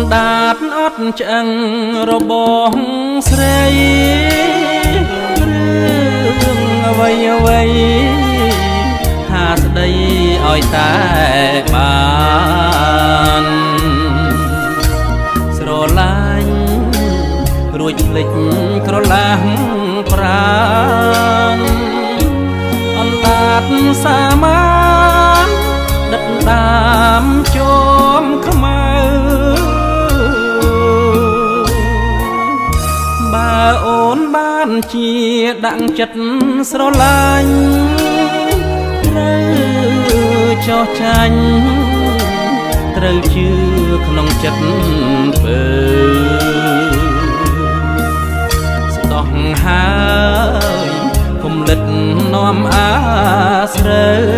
ដាតអត់ឆ្អឹងរបស់ស្រីរឿងអ្វីអ្វីហាស្ដីឲ្យតែបានស្រឡាញ់រួចភ្លេចក្រឡាស់ប្រាណអណ្ដាតសាមានដិតដាមជុំខ្មៅបើអូនបានជាដាក់ចិត្តស្រឡាញ់ត្រូវចោះចាញ់ត្រូវជឿក្នុងចិត្តពើស្ដោះហើយគុំលិតនាំអាស្រូវ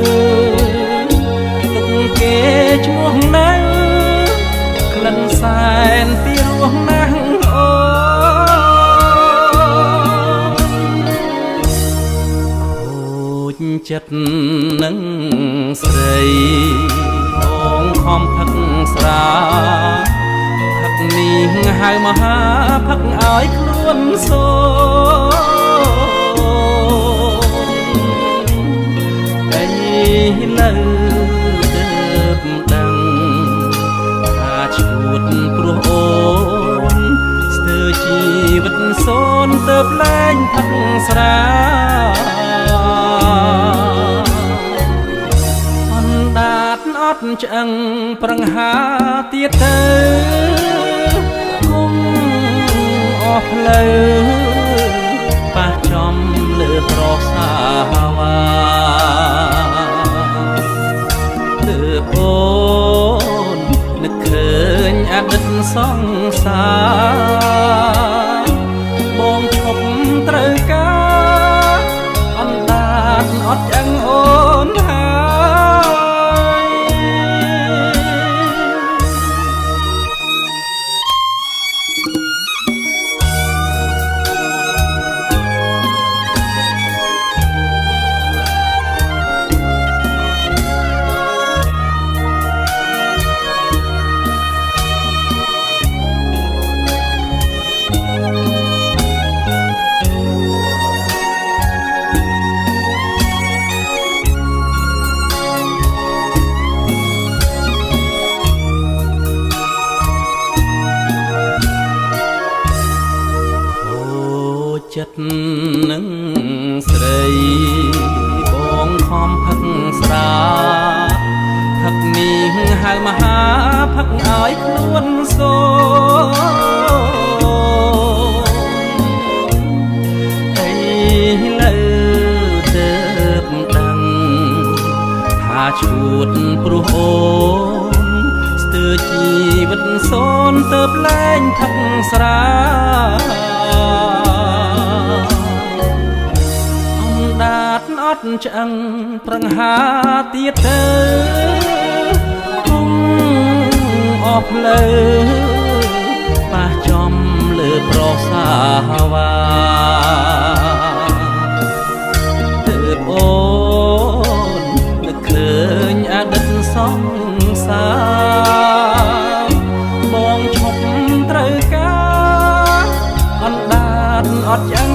ទុកគេឈ្មោះនៅក្លិនសែនពីរោះណាស់អូចិត្តនឹងស្រីបងខំផឹកស្រាផឹកនេះហៅមហាផឹកឲ្យខ្លួនសូតែលើទៅដឹងថាឈួតព្រោះអូនស្ទើរជីវិតសូនទៅលែងផឹកស្រាអត់ឆ្អឹងប្រឹងហាទៀតទៅគុំអស់ផ្លូវប៉ះចំលើប្រសាវ៉ាទើបអូននឹកឃើញអតីតសង្សារបងឈប់ត្រូវការអណ្ដាតអត់ឆ្អឹងអូនចិត្តនឹងស្រីបងខំផឹកស្រាផឹកនេះហៅមហាផឹកឲ្យខ្លួនសូហើយលើទៅដឹងថាឈួតព្រោះអូនស្ទើរជីវិតសូនទៅលែងផឹកស្រាអត់ឆ្អឹងប្រឹងហាទៀតទៅគុំអស់ផ្លូវប៉ះចំលើប្រសាវ៉ាទើបអូននឹកឃើញអតីតសង្សារបងឈប់ត្រូវការអណ្ដាតអត់ឆ្អឹង